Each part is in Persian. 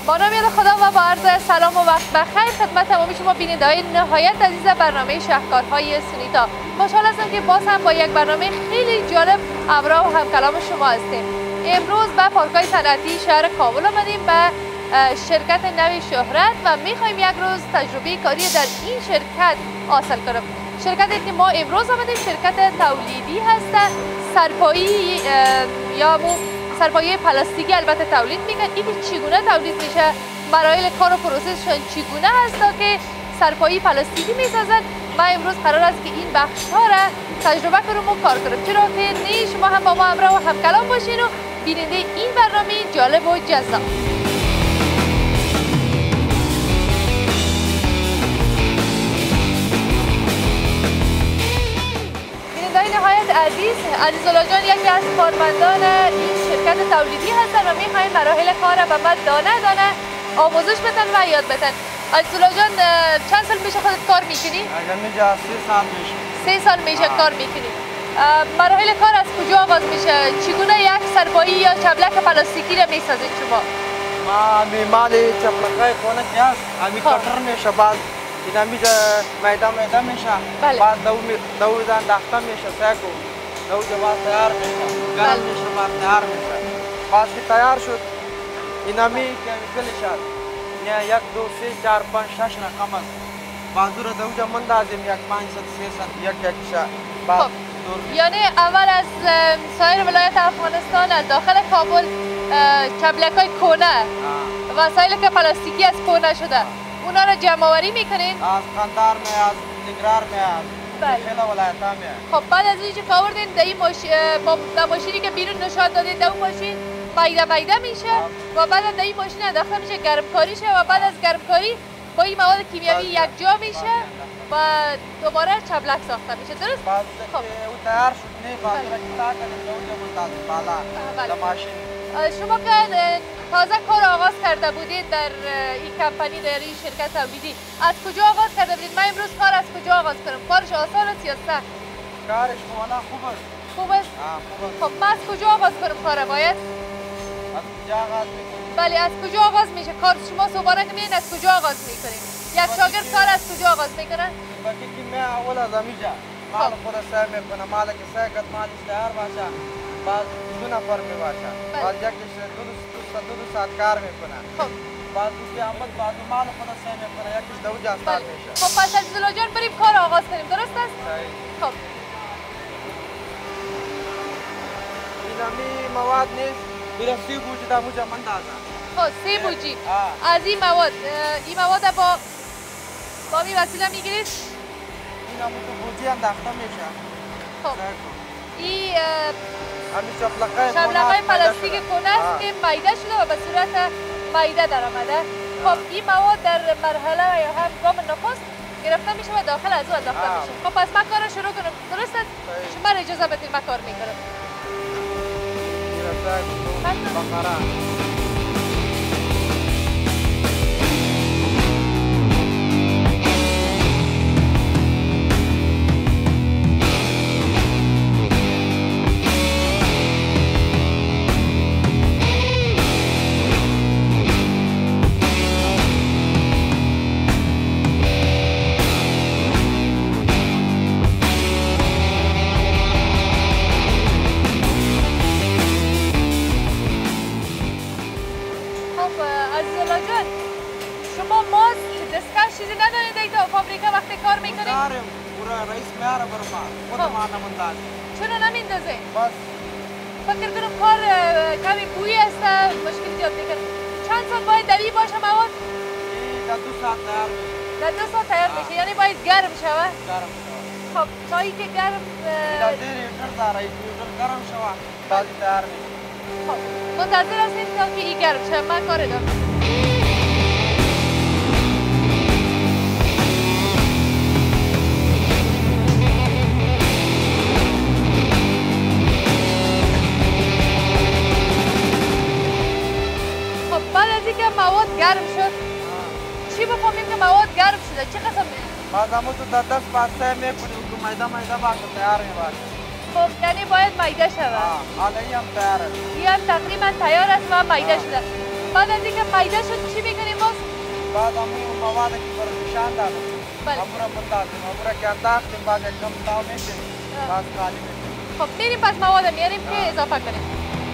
با نام خدا و با عرض سلام و وقت بخیر خدمت تمامی شما بیننده‌های نهایت عزیز برنامه شهکارهای سونیتا. خوشحال هستم که باز هم با یک برنامه خیلی جالب همراه و همکلام شما هستیم. امروز به پارک‌های صنعتی شهر کابل آمدیم به شرکت نوی شهرت و می‌خوایم یک روز تجربه کاری در این شرکت حاصل کنیم. شرکتی که ما امروز آمدیم شرکت تولیدی هست، سرپایی یا سرپایه پلاستیکی البته تولید میکنه. این چگونه تولید میشه، مراحل کار و پروسسشون چگونه هست تا که سرپایه پلاستیکی میسازن. ما امروز قرار است که این بخش ها را تجربه کنیم و کار کنیم، چرا که نه شما هم با ما همراه و همکلام باشین و بیننده این برنامه جالب و جذاب. نهایت عزیزالله جان یکی از کارمندان این شرکت تولیدی هستن و میخواین مراحل کار به ما دانه دانه آموزش بدن و یاد بدن. عزیزالله جان چند سال میشه خودت کار میکنی؟ میشه 3 سال میشه. 3 سال میشه کار میکنی. مراحل کار از کجا آغاز میشه؟ چگونه یک سرپایی یا چبلک پلاستیکی را میسازید شما؟ ما مال چبلکای خونه که هست امی کتر میشه، بعد اینا میشه میده میشه، بعد دو داخته میشه ساکو دو جواز تیار میشه، گرم میشه، بعد تیار میشه. بعد که تیار شد اینا می کمیکل شد، نه 1 2 3 4 5 6 رقم است. بعد رو دو جا مندازیم 1 5 7 3 1 شد. بعد یعنی اول از سایر ولایت افغانستان از داخل کابل چبلکای کونه وسایل که پلاستیکی از کونه شده اونا رو جمع آوری میکنین؟ از قندار می، از نگرار می، از خیلی ولایت ها می. خب بعد از اینجا که آوردین در ماشینی که بیرون نشان دادین در اون ماشین میده میشه و بعد در این ماشین انداخته میشه گرمکاری شه و بعد از گرمکاری با این مواد کیمیایی یک جا میشه و دوباره چبلک ساخته میشه. درست؟ خب او تیار شد نه بعد را که تا کنیم اونجا منتظر بالا در ماشین. شما که تازه کار آغاز کرده بودید در این کمپانی، در این شرکت تولیدی، از کجا آغاز کرده بودید؟ من امروز کار از کجا آغاز کنم؟ کارش آسان است یا سخت؟ کارش والا خوب است. خوب است؟ خوب است. خب من از کجا آغاز کنم کار باید؟ از کجا آغاز میکنیم؟ بله از کجا آغاز میشه؟ کار شما صبحانه که میین از کجا آغاز میکنید؟ یک شاگرد کار از کجا آغاز میکنه؟ وقتی که من اول از امیجا مال خود سعی میکنم، مال که سعی کرد مال اشتهار باشه، بعد 2 نفر می باشه، بعد یکیش 2 ساعت کار میکنه. خب بعد که آمد بعد مال خود سعی میکنه یکیش 2 جا استاد میشه. خب پس عزیزالله جان بریم کار آغاز کنیم، درست است؟ خب اینمی مواد نیست، میره 3 بوجی در موجه من دازم. خب 3 بوجی از این مواد با می وسیله میگیرید؟ این همون تو بوجی انداخته میشه. خب این همین چبلکای پلاستیک کونه است که میده شده و به صورت میده در آمده. خب این مواد در مرحله یا هم گام نخست گرفته میشه و داخل از او اضافه میشه. خب پس من کار شروع کنم، درست است؟ شما اجازه بدید من کار میکنم. چیزی ندارید دیگه فابریکا وقتی کار میکنید؟ داریم، برای رئیس میاره برای ما خودمان نموندازیم. چرا نمیندازید؟ بس فکر کنم کار کمی بویی است، مشکل ایجاد میکنه. چند سال باید دوی باشه مواد؟ در 2 ساعت تیار میشه. در 2 ساعت تیار میشه، یعنی باید گرم شود؟ گرم شود. خب تا ای که گرم در دیر یوتر داره، یوتر گرم شود بعد تیار میشه. خب منتظر هستیم تا که ای گرم شود، من کار دارم. مواد گرم شد چی بفهمیم که مواد گرم شده؟ چه قسم؟ بعد همون تو در دست بسته میکنیم که میده باشه تیار میباشه. خب یعنی باید میده شود؟ حالا این هم تیار است. این هم تقریبا تیار است و میده شده. بعد از اینکه پیدا شد چی میکنیم باز؟ بعد همون مواد که برای نشان دادم همون را بندازیم همون را که انداختیم بعد یک کم تاو میشیم بعد خالی میشیم. خب میریم پس مواد میاریم که اضافه کنیم.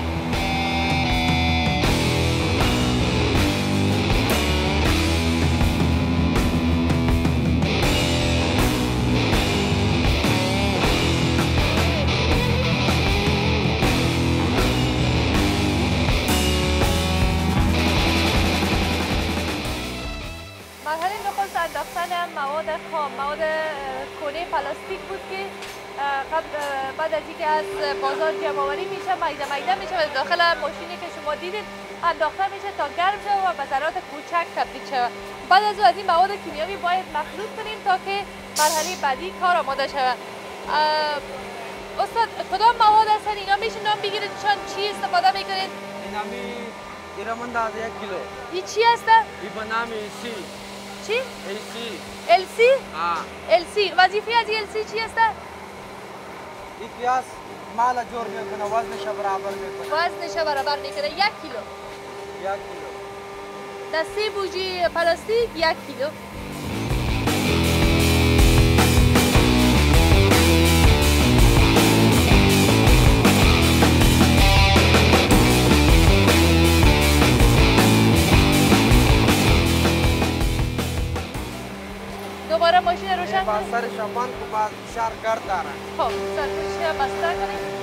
مواد خام، مواد کره پلاستیک بود که بعد از اینکه از بازار جمع آوری میشه میده میشه و داخل ماشینی که شما دیدید انداخته میشه تا گرم شود و به ذرات کوچک تبدیل شود. بعد از این مواد کیمیایی باید مخلوط کنیم تا که مرحله بعدی کار آماده شود. استاد کدام مواد هستن اینا میشه نام بگیرید چون چی استفاده میکنید؟ اینا من داده 1 کیلو. این چی هسته؟ این به نام ایسی. چی؟ ایسی. السی؟ السی. وظیفه از السی چی هسته؟ این پیاز مال جور میکنه وزنش برابر میکنه. وزنش برابر میکنه 1 کیلو. 1 کیلو. دسته بوجی پلاستیک 1 کیلو. دوباره ماشین روشن کنیم. سر شپان که بعد فشار گرد داره. خب سرپوشی بسته کنیم.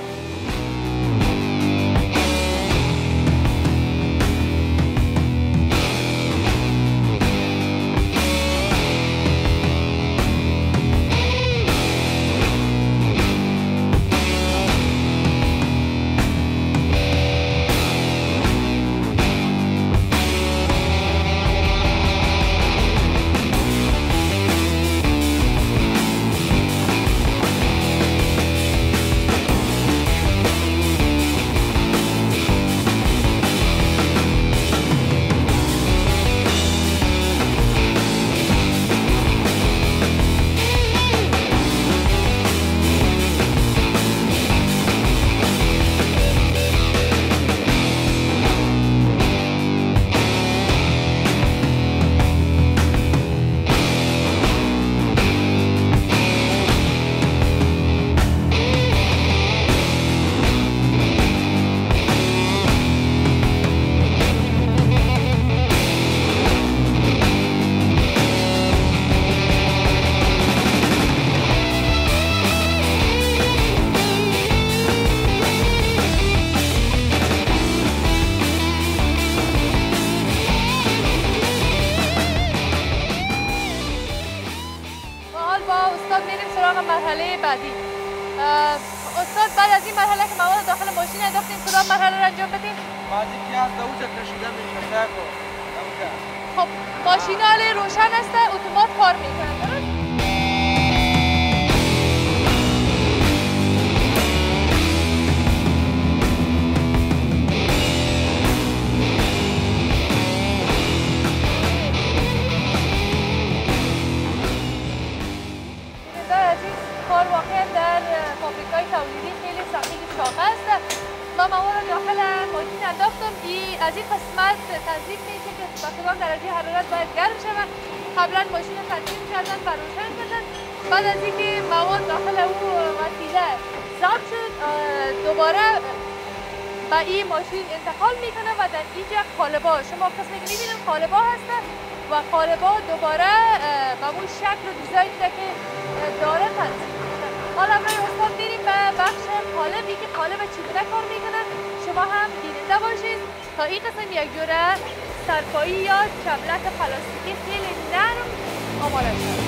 مرحله بعدی. استاد بعد از این مرحله که مواد داخل ماشین انداختیم کدام مرحله را انجام بدیم؟ بعد پیاز دوزه کشیده میشه ساکو. خب ماشین حال روشن است اتومات کار میکنه درست؟ کار واقعا در فابریکای تولیدی خیلی سختی شاق است. ما مواد داخل ماشین انداختم که از این قسمت تنظیم میشه که به کدام درجه حرارت باید گرم شود. قبلا ماشین تنظیم کردن و روشن کردن. بعد از اینکه مواد داخل او وسیله ضبط شد دوباره به این ماشین انتقال میکنه و در اینجا قالب‌ها شما قسمی که میبینید قالب‌ها هستن و قالب‌ها دوباره به اون شکل و دیزاین که داره تنظیم میشه. حالا برای استاد میریم به بخش قالبی که قالب چگونه کار میکنه. شما هم بیننده باشید تا این قسم یک جوره سرپایی یا چبلک پلاستیکی خیلی نرم آماده شد.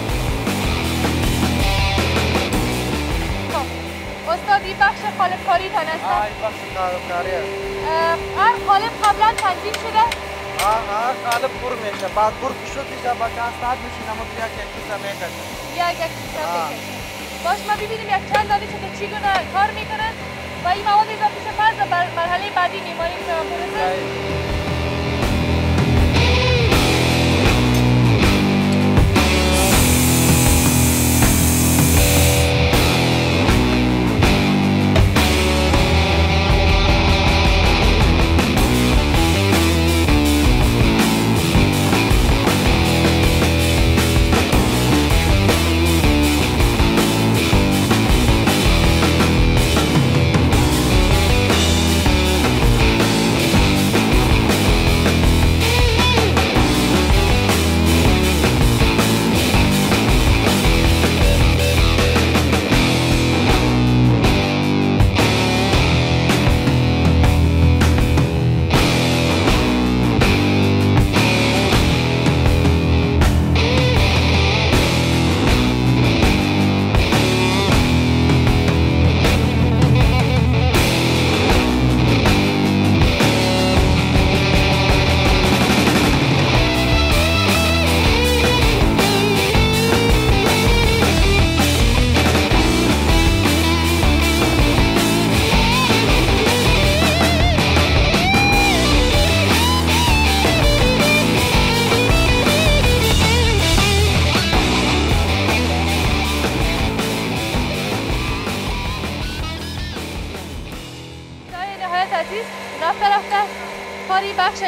خب استاد این بخش قالب کاری تان است؟ این بخش قالب کاری است. هر قالب قبلا تنظیم شده؟ هر قالب پر میشه بعد پر شد میشه با کاستاد میشه نمود یک کیسه میکشه. یک کیسه میکشه. باش ما ببینیم یک چند دانه که چگونه کار میکنن و این مواد اضافه شه فرض بر مرحله بعدی میماریم که برسه.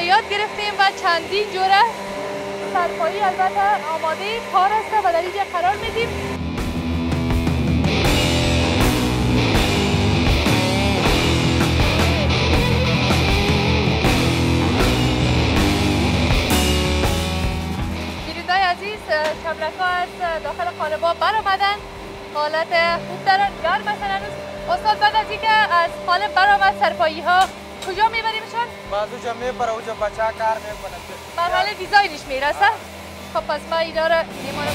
یاد گرفتیم و چندین جوره سرپایی البته آماده کار است و در اینجا قرار میدیم. بینندگان عزیز، شبلک‌ها از داخل قالب‌ها برآمدن، حالت خوب دارن، گرم هستن هنوز. استاد بعد از اینکه از قالب برآمد سرپایی‌ها کجا میبریمشون؟ بعد اونجا میبره، اونجا بچه کار میکنه. مرحله دیزاینش میرسه. خب پس ما اینا رو میمونم.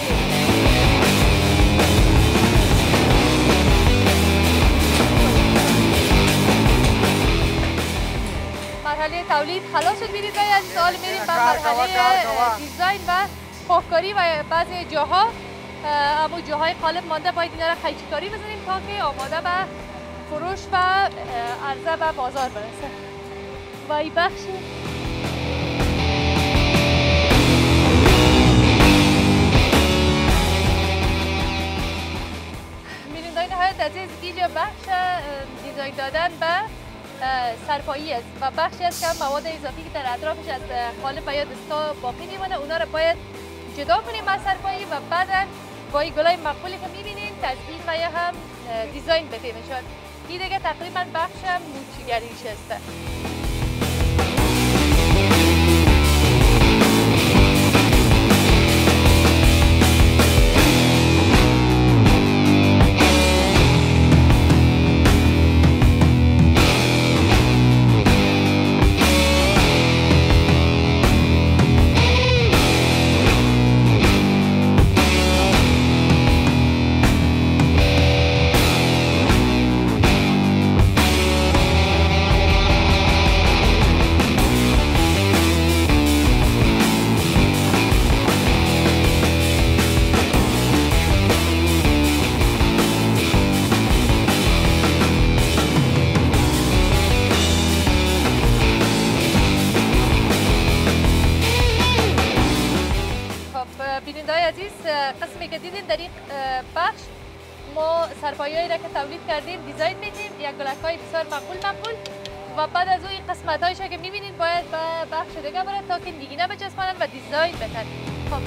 مرحله تولید خلاص شد. بینید از سوال میریم به مرحله دیزاین و پاککاری و بعضی جاها اما جاهای قالب مانده باید اینا رو قیچی کاری بزنیم تا که آماده به فروش و عرضه به بازار برسه. و این بخشی بینندگان نهایت عزیز، اینجا بخش دیزاین دادن به سرپایی است و بخشی است که مواد اضافی که در اطرافش از قالب و یا دستا باقی میمونه اونا رو باید جدا کنیم از سرپایی و بعدا با این گلای مقبولی که میبینین تزیین و یا هم دیزاین بدیمشون. این دیگه تقریبا بخش موچیگریش است. قسمی که دیدین در این بخش ما سرپایه‌ای را که تولید کردیم دیزاین میدیم، یک گلک‌های بسیار معقول و بعد از اون قسمت هایش که میبینین باید به بخش دیگه بره تا که دیگه بچسبانن و دیزاین بکنن. خب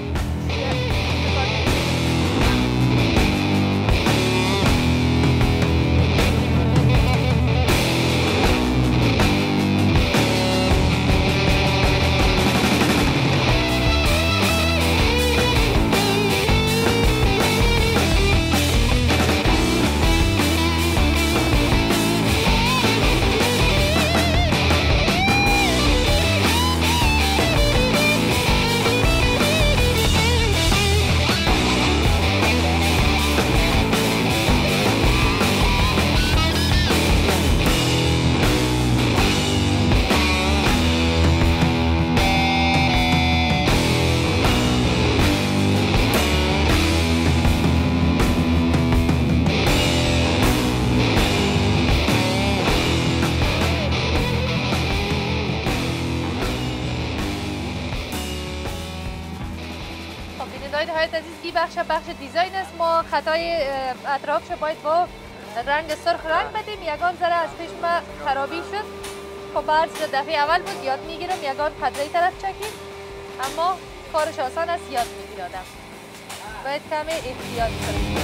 بخش دیزاین است. ما خطای اطرافش باید با رنگ سرخ رنگ بدیم. یگان ذره از پیش ما خرابی شد. خب برز دفعه اول بود، یاد میگیرم یگان خطای طرف چکید، اما کارش آسان است، یاد میگیر آدم. باید کمی احتیاط کنیم.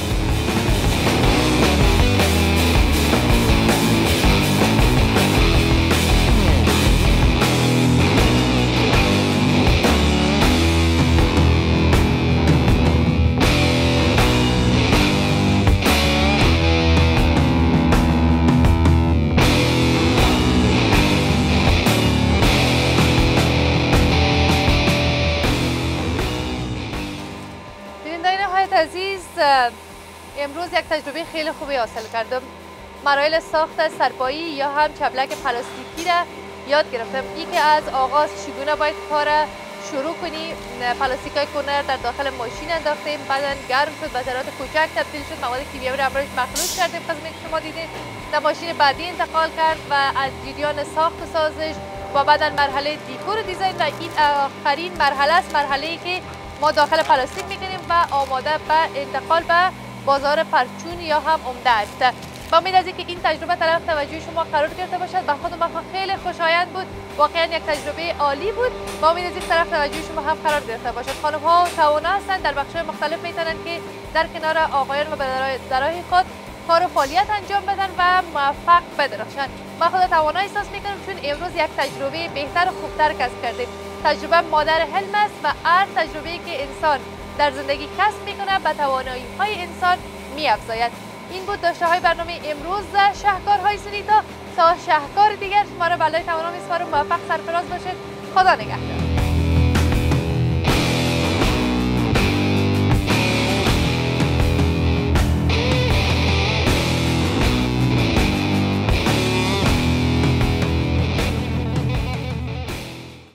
امروز یک تجربه خیلی خوبی حاصل کردم. مراحل ساخت سرپایی یا هم چبلک پلاستیکی را یاد گرفتم. این که از آغاز چگونه باید کار شروع کنی. پلاستیکای کنر در داخل ماشین انداختیم، بعدا گرم شد، به ذرات کوچک تبدیل شد، مواد کیمیایی را امروز مخلوط کردیم، قسمی که شما دیدید در ماشین بعدی انتقال کرد و از جریان ساخت و سازش و بعدا مرحله دیکور دیزاین و این آخرین مرحله است، مرحله‌ای که ما داخل پلاستیک می‌کنیم و آماده به انتقال به بازار پرچون یا هم عمده است. با امید از اینکه این تجربه طرف توجه شما قرار گرفته باشد. به خود من خیلی خوشایند بود، واقعا یک تجربه عالی بود. با امید از اینکه طرف توجه شما هم قرار گرفته باشد. خانم ها توانا هستند، در بخش‌های مختلف میتونن که در کنار آقایان و برادرای خود کار و فعالیت انجام بدن و موفق بدرخشند. ما خود توانا احساس میکنم چون امروز یک تجربه بهتر و خوبتر کسب کردیم. تجربه مادر حلم است و هر تجربه‌ای که انسان در زندگی کسب میکنه به توانایی‌های انسان می‌افزاید. این بود داشته های برنامه امروز شهکارهای سونیتا. تا شهکار دیگر شما را بالای توانا میسپارم. موفق سرفراز باشید. خدا نگهدار.